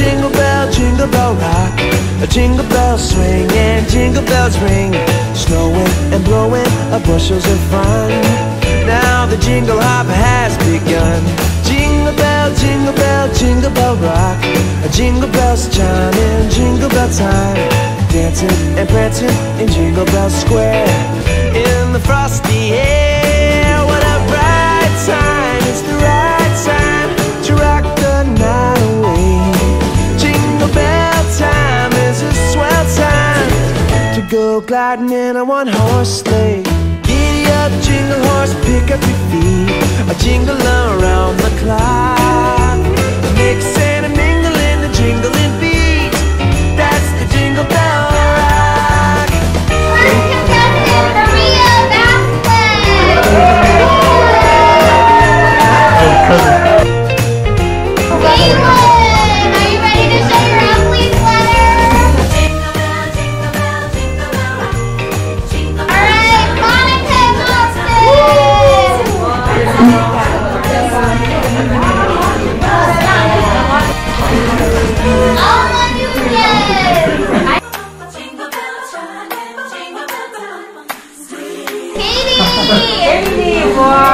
jingle bell rock. A jingle bell swing and jingle bells ring. Snowing and blowing bushels of fun. Now the jingle hop has begun. Jingle bell, jingle bell, jingle bell rock. A jingle bells chime in jingle bell time. Dancing and prancing in Jingle Bell Square. In the frosty air, what a bright time. It's the right time to rock the night away. Jingle bell time is a swell time to go gliding in a one-horse sleigh. Giddy up, jingle horse, pick up your feet. A jingle around the clock. Mix and a mingle in the jingling beat. That's the Jingle Bell Rock. First contestant, Maria Vasquez. Caitlin, are you ready to show your athlete sweater? Jingle bell, jingle bell, jingle bell rock. All right, Monica Austin. Katie!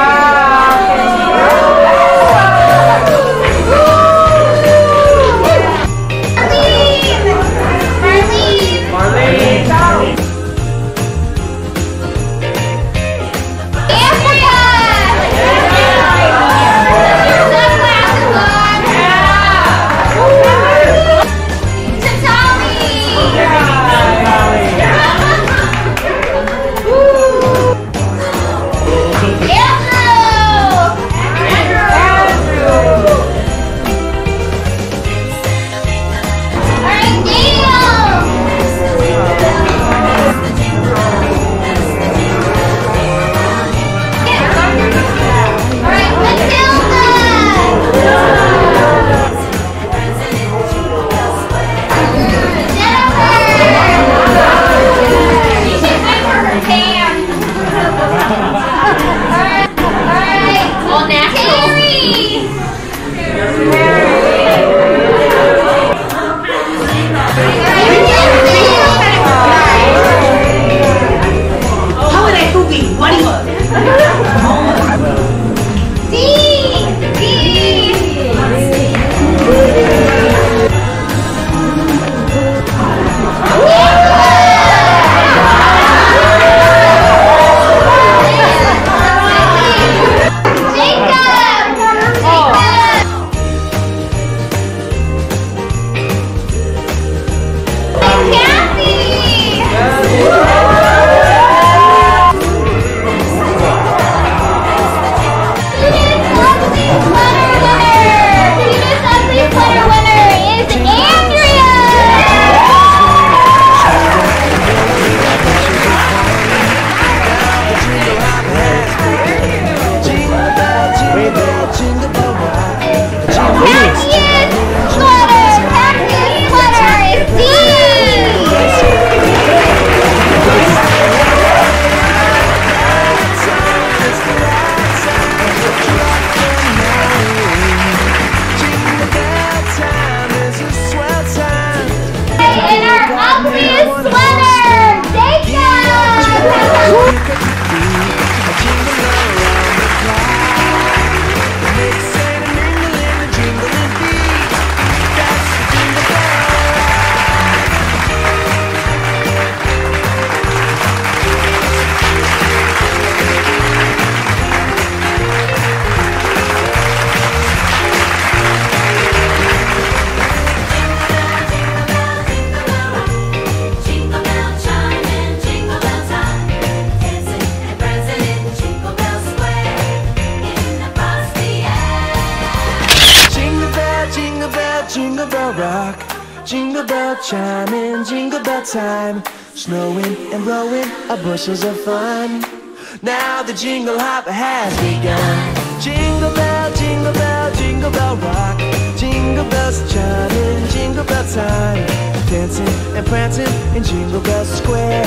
Jingle bell rock, jingle bell chime in jingle bell time. Snowing and blowing bushels of fun. Now the jingle hop has begun. Jingle bell, jingle bell, jingle bell rock. Jingle bells chime in jingle bell time. Dancing and prancing in Jingle Bell Square.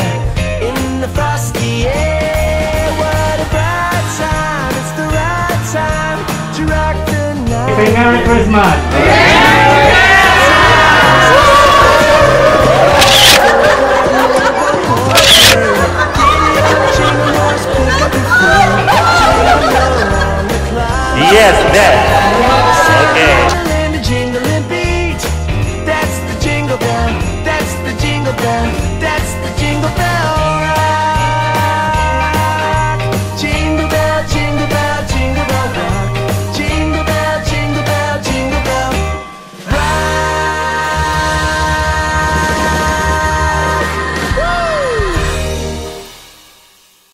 In the frosty air, what a bright time. It's the right time to rock the night. Merry Christmas!